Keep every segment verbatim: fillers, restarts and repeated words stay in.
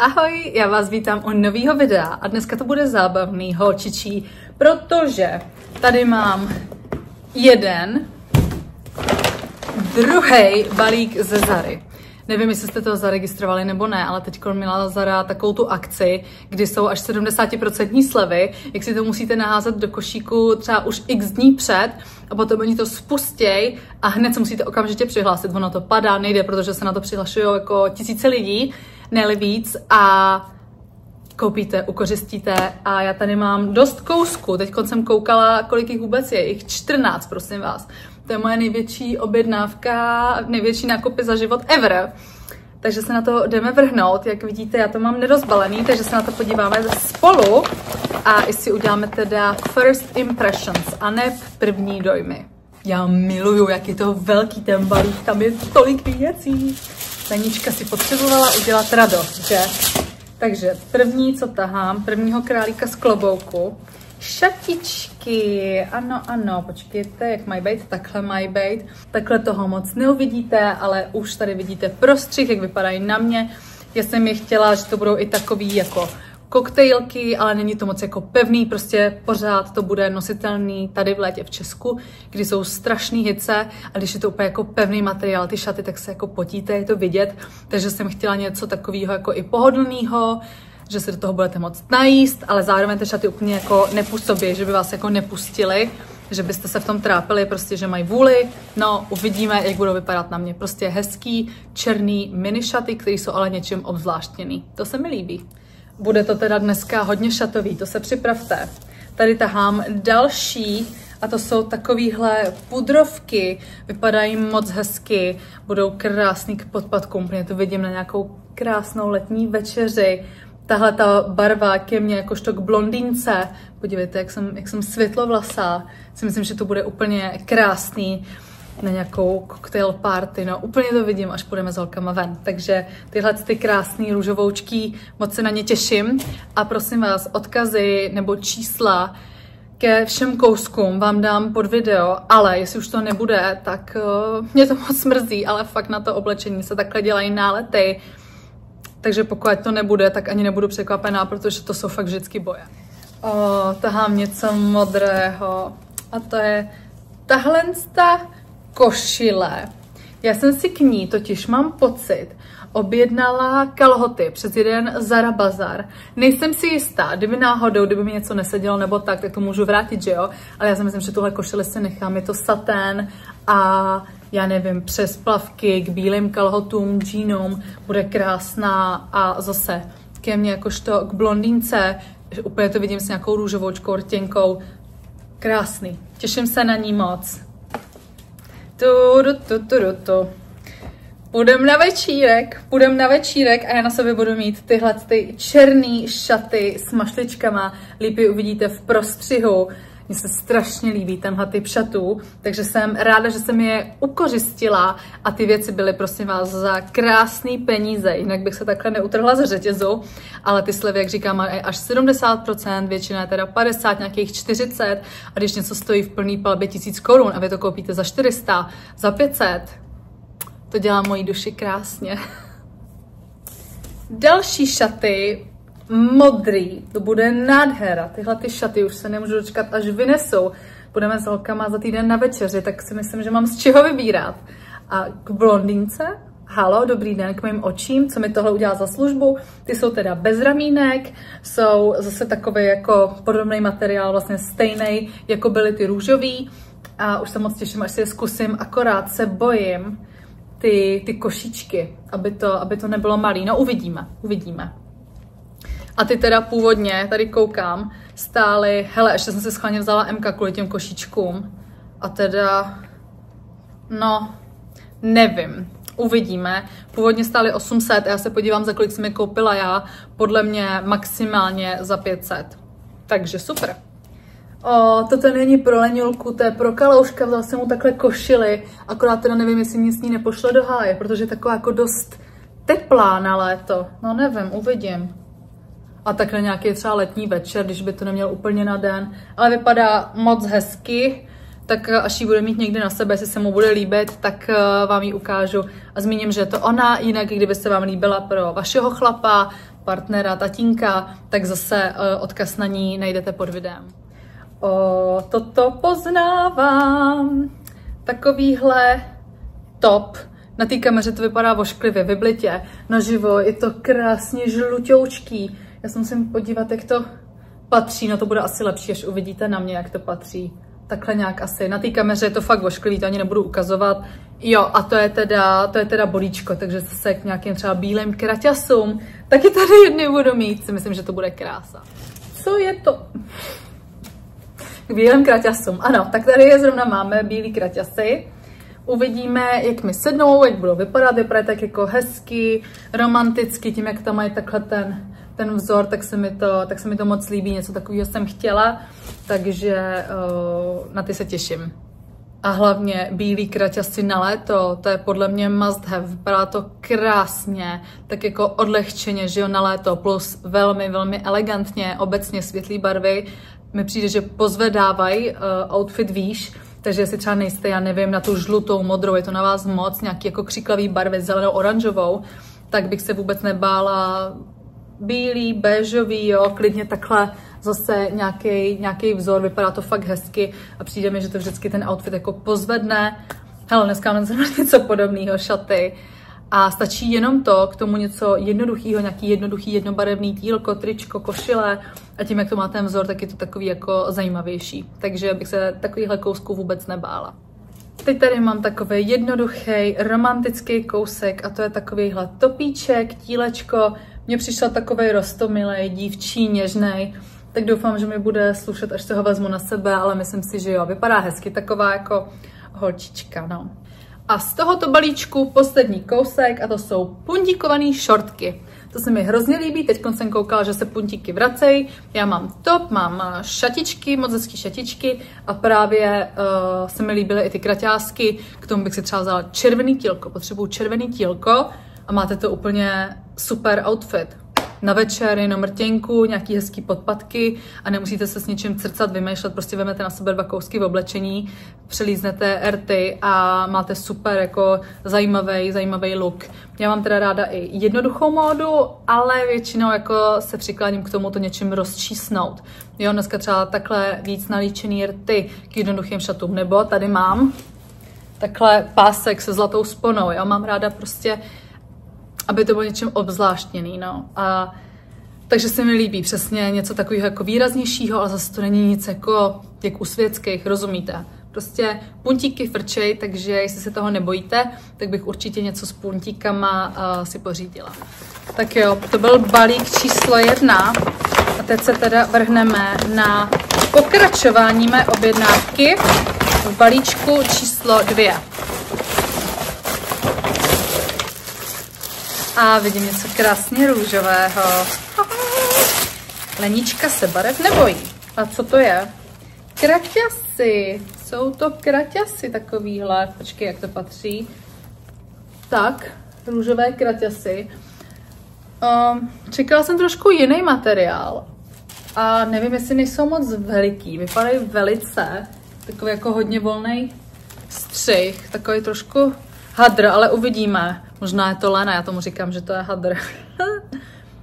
Ahoj, já vás vítám u nového videa a dneska to bude zábavný, holčičí, protože tady mám jeden, druhý balík ze Zary. Nevím, jestli jste to zaregistrovali nebo ne, ale teď měla Zara takovou tu akci, kdy jsou až sedmdesát procent slevy, jak si to musíte naházet do košíku třeba už x dní před a potom oni to spustěj a hned se musíte okamžitě přihlásit. Ono to padá, nejde, protože se na to přihlašují jako tisíce lidí, ne víc, a koupíte, ukořistíte a já tady mám dost kousků. Teď jsem koukala, kolik jich vůbec je, jich čtrnáct, prosím vás. To je moje největší objednávka, největší nákupy za život ever. Takže se na to jdeme vrhnout. Jak vidíte, já to mám nerozbalený, takže se na to podíváme spolu a i si uděláme teda first impressions a ne první dojmy. Já miluju, jak je to velký ten balík, tam je tolik věcí. Tanička si potřebovala udělat radost, že? Takže první, co tahám, prvního králíka z klobouku. Šatičky, ano, ano, počkejte, jak mají být, takhle mají být. Takhle toho moc neuvidíte, ale už tady vidíte prostřih, jak vypadají na mě. Já jsem je chtěla, že to budou i takový jako koktejlky, ale není to moc jako pevný, prostě pořád to bude nositelný tady v létě v Česku, kdy jsou strašný hice a když je to úplně jako pevný materiál, ty šaty, tak se jako potíte, je to vidět, takže jsem chtěla něco takového jako i pohodlného, že se do toho budete moct najíst, ale zároveň ty šaty úplně jako nepůsobí, že by vás jako nepustili, že byste se v tom trápili, prostě, že mají vůli. No, uvidíme, jak budou vypadat na mě. Prostě hezký, černý mini šaty, které jsou ale něčím obzvláštěný. To se mi líbí. Bude to teda dneska hodně šatový, to se připravte. Tady tahám další a to jsou takovýhle pudrovky, vypadají moc hezky, budou krásný k podpadkům, úplně to vidím na nějakou krásnou letní večeři. Tahle ta barva ke mně jakožto k blondýnce, podívejte, jak jsem, jak jsem světlovlasá, si myslím, že to bude úplně krásný na nějakou cocktail party, no úplně to vidím, až půjdeme s holkama ven. Takže tyhle ty krásný růžovoučky, moc se na ně těším a prosím vás, odkazy nebo čísla ke všem kouskům vám dám pod video, ale jestli už to nebude, tak uh, mě to moc mrzí, ale fakt na to oblečení se takhle dělají nálety, takže pokud to nebude, tak ani nebudu překvapená, protože to jsou fakt vždycky boje. O, tahám něco modrého a to je tahle košile. Já jsem si k ní, totiž mám pocit, objednala kalhoty přes jeden Zara bazar. Nejsem si jistá, kdyby náhodou, kdyby mi něco nesedělo nebo tak, tak to můžu vrátit, že jo? Ale já si myslím, že tuhle košile si nechám, je to satén a já nevím, přes plavky k bílým kalhotům, džínům, bude krásná a zase ke mně jakožto k blondýnce, úplně to vidím s nějakou růžovoučkou, rtěnkou, krásný. Těším se na ní moc. Tu, tu, tu, tu, tu. Půjdem na večírek, půjdem na večírek a já na sobě budu mít tyhle ty černý šaty s mašličkama, líp je uvidíte v prostřihu. Mně se strašně líbí tenhle typ šatů, takže jsem ráda, že jsem je ukořistila a ty věci byly, prosím vás, za krásný peníze, jinak bych se takhle neutrhla ze řetězu, ale ty slevy, jak říkám, mají až sedmdesát procent, většina je teda padesát, nějakých čtyřicet a když něco stojí v plný palbě tisíc korun a vy to koupíte za čtyři sta, za pět set, to dělá mojí duši krásně. Další šaty, modrý, to bude nádhera. Tyhle ty šaty už se nemůžu dočkat, až vynesou. Budeme s holkama za týden na večeři, tak si myslím, že mám z čeho vybírat. A k blondýnce, halo, dobrý den, k mým očím, co mi tohle udělá za službu. Ty jsou teda bez ramínek, jsou zase takový jako podobný materiál, vlastně stejný, jako byly ty růžový. A už se moc těším, až si je zkusím, akorát se bojím ty, ty košíčky, aby to, aby to nebylo malý. No uvidíme, uvidíme. A ty teda původně, tady koukám, stály, hele, ještě jsem si schválně vzala M K kvůli těm košíčkům. A teda, no, nevím, uvidíme. Původně stály osm set, já se podívám, za kolik jsem je koupila já, podle mě maximálně za pět set. Takže super. O, toto není pro Leňulku, to je pro Kalouška, vzala jsem mu takhle košili, akorát teda nevím, jestli mě s ní nepošle do háje, protože je taková jako dost teplá na léto. No nevím, uvidím. A takhle nějaký třeba letní večer, když by to neměl úplně na den. Ale vypadá moc hezky, tak až ji bude mít někdy na sebe, jestli se mu bude líbit, tak vám ji ukážu. A zmíním, že je to ona, jinak kdyby se vám líbila pro vašeho chlapa, partnera, tatínka, tak zase uh, odkaz na ní najdete pod videem. O, toto poznávám. Takovýhle top. Na té kameře to vypadá vošklivě, vyblitě. Naživo je to krásně žlutoučký. Já se musím podívat, jak to patří. No to bude asi lepší, až uvidíte na mě, jak to patří. Takhle nějak asi. Na té kameře je to fakt vošklivý, to ani nebudu ukazovat. Jo, a to je teda, to je teda bolíčko, takže zase k nějakým třeba bílým kraťasům. Taky tady jedny budu mít, si myslím, že to bude krása. Co je to? K bílým kraťasům. Ano, tak tady je zrovna máme bílý kraťasy. Uvidíme, jak mi sednou, jak budou vypadat, vypadají tak jako hezky, romanticky, tím, jak tam mají takhle ten, ten vzor, tak se, mi to, tak se mi to moc líbí, něco takového jsem chtěla, takže uh, na ty se těším. A hlavně bílý kraťasy na léto, to je podle mě must have, vypadá to krásně, tak jako odlehčeně, že jo, na léto, plus velmi, velmi elegantně, obecně světlý barvy, mi přijde, že pozvedávají uh, outfit výš. Takže jestli třeba nejste, já nevím, na tu žlutou, modrou, je to na vás moc, nějaký jako křiklavý barvy, zelenou, oranžovou, tak bych se vůbec nebála bílý, béžový, jo, klidně takhle zase nějaký, nějaký vzor, vypadá to fakt hezky a přijde mi, že to vždycky ten outfit jako pozvedne. Hele, dneska mám něco podobného, šaty. A stačí jenom to, k tomu něco jednoduchého, nějaký jednoduchý jednobarevný týlko, tričko, košile a tím, jak to má ten vzor, tak je to takový jako zajímavější. Takže bych se takovýhle kousků vůbec nebála. Teď tady mám takový jednoduchý, romantický kousek a to je takovýhle topíček, tílečko. Mně přišel takovej roztomilej, dívčí, něžnej, tak doufám, že mi bude slušet, až se ho vezmu na sebe, ale myslím si, že jo, vypadá hezky, taková jako holčička, no. A z tohoto balíčku poslední kousek a to jsou puntíkované šortky. To se mi hrozně líbí, teď jsem koukala, že se puntíky vracejí. Já mám top, mám šatičky, moc hezký šatičky a právě uh, se mi líbily i ty kraťásky. K tomu bych si třeba vzala červený tílko, potřebuju červený tílko a máte to úplně super outfit. Na večer, jenom rtěnku, nějaký hezký podpatky a nemusíte se s ničím crcat, vymýšlet, prostě vezmete na sebe dva kousky v oblečení, přelíznete rty a máte super jako zajímavý, zajímavý look. Já mám teda ráda i jednoduchou módu, ale většinou jako se přikláním k tomu to něčím rozčísnout. Jo, dneska třeba takhle víc nalíčený rty k jednoduchým šatům, nebo tady mám takhle pásek se zlatou sponou, jo, mám ráda prostě aby to bylo něčím obzvláštněný, no. A takže se mi líbí přesně něco takového jako výraznějšího, ale zase to není nic jako jak u světských, rozumíte? Prostě puntíky frčej, takže jestli se toho nebojíte, tak bych určitě něco s puntíkama uh, si pořídila. Tak jo, to byl balík číslo jedna a teď se teda vrhneme na pokračování mé objednávky v balíčku číslo dvě. A vidím něco krásně růžového. Lenička se barev nebojí. A co to je? Kraťasy. Jsou to kraťasy takovýhle. Počkej, jak to patří. Tak, růžové kraťasy. Um, čekala jsem trošku jiný materiál. A nevím, jestli nejsou moc veliký. Vypadají velice. Takový jako hodně volný střih. Takový trošku hadr, ale uvidíme. Možná je to lena, já tomu říkám, že to je hadr. uh,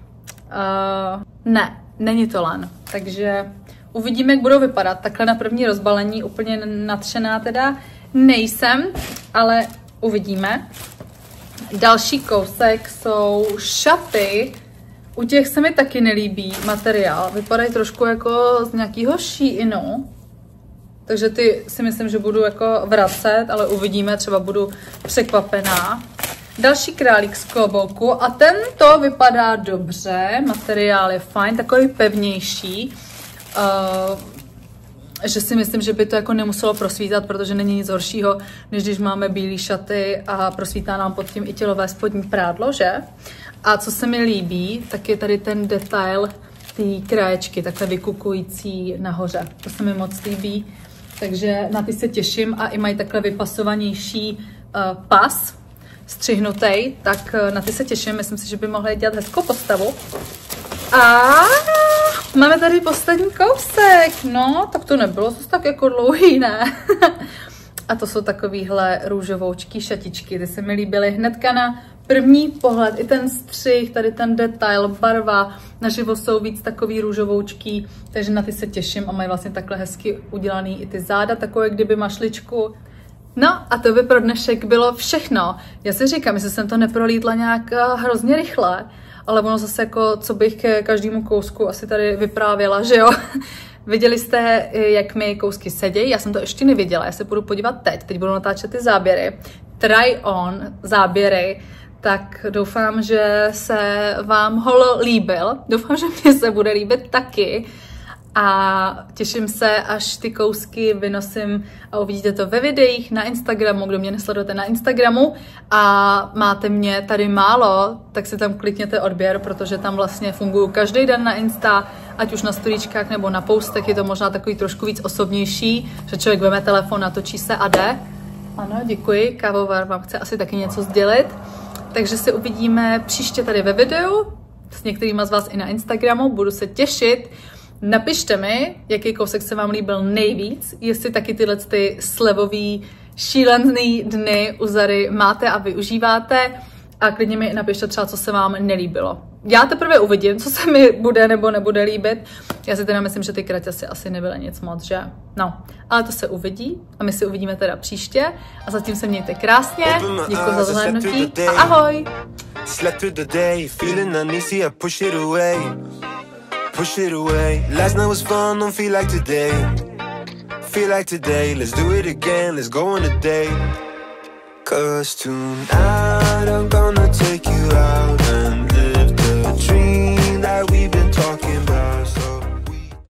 ne, není to len. Takže uvidíme, jak budou vypadat. Takhle na první rozbalení úplně nadšená teda nejsem, ale uvidíme. Další kousek jsou šaty. U těch se mi taky nelíbí materiál. Vypadají trošku jako z nějakého Sheinu. Takže ty si myslím, že budu jako vracet, ale uvidíme, třeba budu překvapená. Další králík z klobouku a tento vypadá dobře, materiál je fajn, takový pevnější, uh, že si myslím, že by to jako nemuselo prosvítat, protože není nic horšího, než když máme bílé šaty a prosvítá nám pod tím i tělové spodní prádlo, že? A co se mi líbí, tak je tady ten detail té kraječky, takhle vykukující nahoře, to se mi moc líbí, takže na ty se těším a i mají takhle vypasovanější uh, pas, střihnutej, tak na ty se těším, myslím si, že by mohly dělat hezkou postavu. A máme tady poslední kousek, no, tak to nebylo zase tak jako dlouhý, ne? A to jsou takovýhle růžovoučky, šatičky, ty se mi líbily hnedka na první pohled, i ten střih, tady ten detail, barva, naživo jsou víc takový růžovoučký, takže na ty se těším a mají vlastně takhle hezky udělaný i ty záda, takové kdyby mašličku. No a to by pro dnešek bylo všechno. Já si říkám, jestli jsem to neprolítla nějak hrozně rychle, ale ono zase jako, co bych ke každému kousku asi tady vyprávěla, že jo? Viděli jste, jak mi kousky sedějí? Já jsem to ještě neviděla, já se budu podívat teď, teď budu natáčet ty záběry. Try on záběry, tak doufám, že se vám hol líbil. Doufám, že mě se bude líbit taky. A těším se, až ty kousky vynosím a uvidíte to ve videích na Instagramu, kdo mě nesledujete na Instagramu a máte mě tady málo, tak si tam klikněte odběr, protože tam vlastně funguju každý den na Insta, ať už na storíčkách nebo na postech, je to možná takový trošku víc osobnější, že člověk veme telefon, natočí se a jde. Ano, děkuji, kávovar vám chce asi taky něco sdělit. Takže se uvidíme příště tady ve videu, s některýma z vás i na Instagramu, budu se těšit. Napište mi, jaký kousek se vám líbil nejvíc, jestli taky tyhle ty slevový šílený dny u Zary máte a využíváte a klidně mi napište třeba, co se vám nelíbilo. Já teprve uvidím, co se mi bude nebo nebude líbit. Já si teda myslím, že ty kraťasy asi nebyly nic moc, že? No, ale to se uvidí a my si uvidíme teda příště a zatím se mějte krásně, děkuji za zhlédnutí a ahoj! Push it away. Last night was fun, don't feel like today. Feel like today, let's do it again, let's go on a date. Cause tonight I'm gonna take you out and